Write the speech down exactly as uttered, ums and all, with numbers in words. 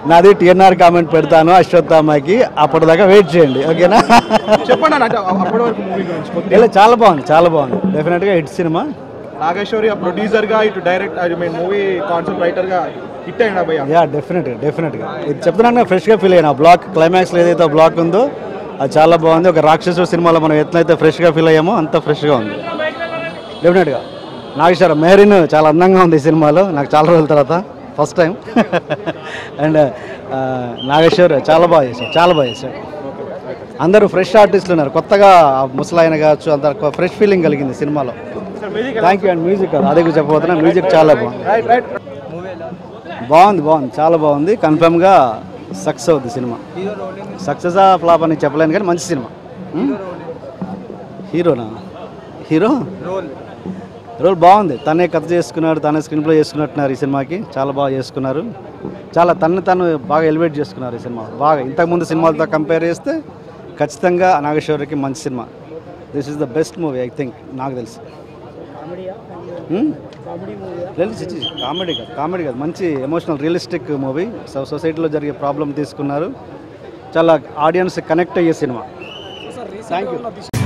నాది TNR comment పెడతాను అశ్వత్థామకి, అప్పటిదాకా వెయిట్ చేయండి, ఓకేనా? చెప్పండి. చాలా బాగుంది, చాలా బాగుంది, డెఫినెట్గా హిట్ సినిమా. నాగేశ్వరి ప్రొడ్యూసర్గా, ఇటు direct I mean movie concept రైటర్గా హిట్ అయినా భయ్యా? యా డెఫినెట్గా డెఫినెట్గా ఇది చెప్తున్నాను, ఫ్రెష్గా ఫీల్ అయినా. బ్లాక్ క్లైమాక్స్లో ఏదైతే బ్లాక్ ఉందో అది చాలా బాగుంది. ఒక రాక్షసుడు సినిమాలో మనం ఎట్లయితే ఫ్రెష్గా ఫీల్ అయ్యామో అంత ఫ్రెష్గా ఉంది డెఫినెట్గా. నాగేశ్వర మెహరీన్ చాలా అందంగా ఉంది ఈ సినిమాలో, నాకు చాలా రోజుల తర్వాత ఫస్ట్ టైం. అండ్ నాగేశ్వర్ చాలా బాగా చేశారు, చాలా బాగా చేశారు. అందరూ ఫ్రెష్ ఆర్టిస్టులు ఉన్నారు, కొత్తగా ముసలాయన కావచ్చు, అంత ఫ్రెష్ ఫీలింగ్ కలిగింది సినిమాలో. Thank you. అండ్ మ్యూజిక్ అదే చెప్పబోతున్నా, మ్యూజిక్ చాలా బాగుంది. బాగుంది బాగుంది చాలా బాగుంది. కన్ఫర్మ్గా సక్సెస్ అవుద్ది సినిమా. సక్సెస్ ఆ ఫ్లాప్ అని చెప్పలేను కానీ మంచి సినిమా. హీరోనా? హీరో రోల్ బాగుంది, తనే కథ చేసుకున్నాడు, తనే స్క్రీన్ ప్లే చేసుకున్నట్టున్నారు ఈ సినిమాకి. చాలా బాగా చేసుకున్నారు, చాలా తను తను బాగా ఎలివేట్ చేసుకున్నారు ఈ సినిమా బాగా. ఇంతకుముందు సినిమాలతో కంపేర్ చేస్తే ఖచ్చితంగా నాగేశ్వరికి మంచి సినిమా. This is the best movie I think, నాకు తెలిసి. కామెడీ కాదు, కామెడీ కాదు, మంచి ఎమోషనల్ రియలిస్టిక్ మూవీ. సో సొసైటీలో జరిగే ప్రాబ్లం తీసుకున్నారు, చాలా ఆడియన్స్ కనెక్ట్ అయ్యే సినిమా. Thank you.